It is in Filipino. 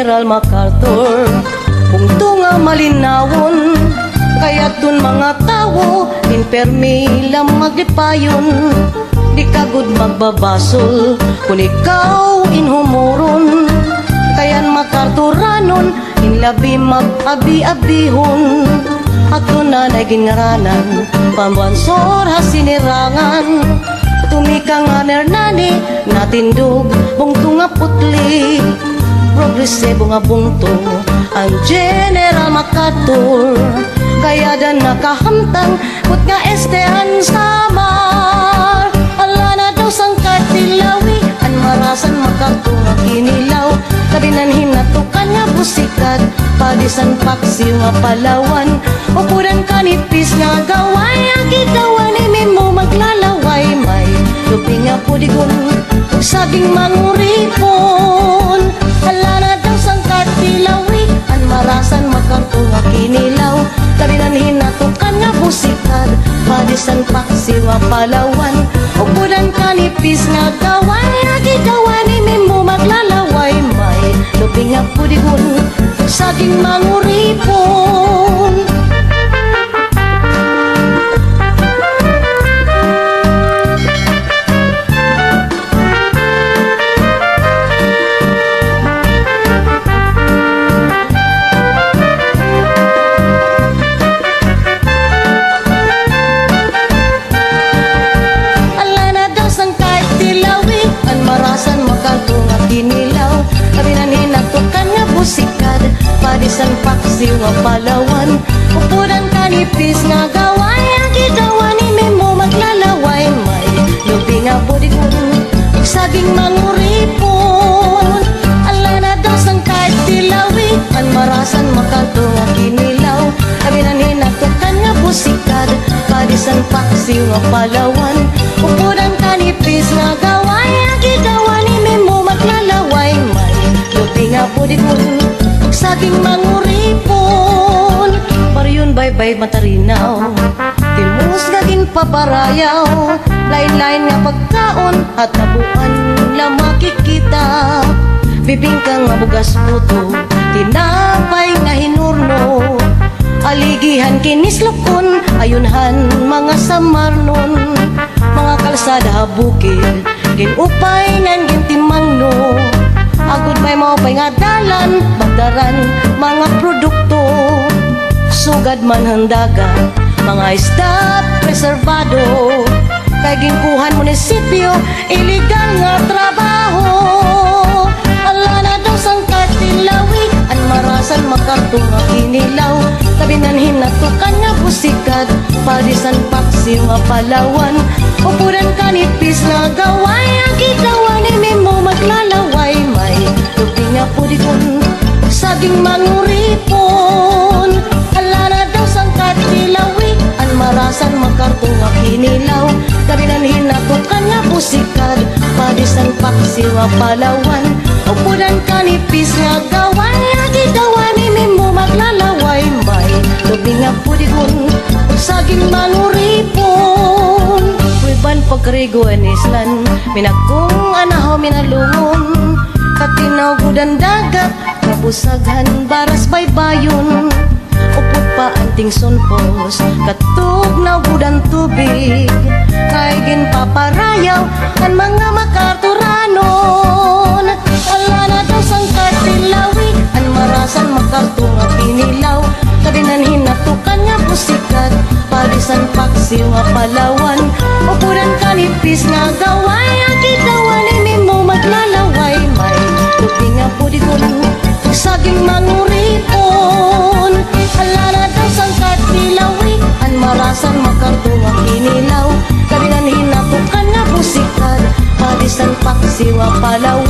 General MacArthur. Kung tunga malinawon, kaya dun mga tao, inpermi lang magdipayon. Di kagud magbabasol, kung ikaw inhumuron. Kayan MacArthuranon, inlabi mag-abi-abihon. Ato na nagingaranan, pambansor hasinirangan. Tumika nga nernani, natindog, bungto nga putli. Progresibo nga bungto, ang General MacArthur. Kaya dan nakahamtang, put nga estehan samar. Ala na daw sang katilawi, an marasan MacArthur nga kinilaw. Kabinan hinatukan nga busikat, padisan paksiw nga Palawan. Upudan kanipis nga gaway, agitawan imin mo maglalaway. May lupi nga pudigon, saging manguripon. Ala na daw sang katilawi, an marasan MacArthur nga kinilaw. Kabinan hinatukan nga busikat, padisan paksiw nga Palawan. Upudan kanipis nga gaway, agitawan imin mo maglalaway. May lupi nga pudigon, saging manguripon. Padisan paksiw nga Palawan. Upudan kanipis nga gaway, agitawan imin mo maglalaway. May lupi nga budigon, saging manguripon. Ala na daw sang kahit tilawi, an marasan MacArthur nga kinilaw. Kabinan hinatukan nga busikad, padisan paksiw nga Palawan. Upudan kanipis nga gaway, agitawan imin mo maglalaway. May lupi nga budigon, saging manguripon. Paryon bye-bye matarinaw, timus gagin paparayaw. Lain-lain nga pagkaon at nabuan lang makikita. Bibingkang nga bugas puto, tinapay nga hinurno. Aligihan kinislokon, ayunhan mga samarnon. Mga kalsada bukid, ginupay ngan gintimangno. Agud may maupay nga dalan, bagdaran mga produkto. Sugad man handagan, mga isda preservado. Kay ginkuhan munisipyo, iligal nga trabaho. Ala na daw sang katilawi, an marasan MacArthur nga kinilaw. Kabinan hinatukan nga busikat, padisan paksiw nga Palawan. Upudan kanipis nga gaway, agitawan imin mo maglalaway. May lupi nga pudigon, saging manguripon. Ala na daw sang katilawi, an marasan MacArthur nga kinilaw. Kabinan hinatukan nga busikat, padisan paksiw nga Palawan. Upudan kanipis nga gaway, agitawan imin mo maglalaway. May lupi nga pudigon, saging manguripon. Wiban pagkarigo en islan, minagkong anahaw minalungon. Katinaw gudan dagat, kabusaghan baras baybayon. Upot pa anting sunpos, katug na gudan tubig. Kay ginpaparayaw kan mga MacArthuranon. Ala na daw sang katilawi, an marasan MacArthur nga kinilaw. Kabinan hinatukan nga busikat, padisan paksiw nga Palawan. Upudan kanipis nga gaway, agitawan imin mo maglalaway. May lupi nga pudigon, saging manguripon. Ala na daw sang katilawi, an marasan MacArthur nga kinilaw. Kabinan hinatukan nga busikat, padisan paksiw nga Palawan.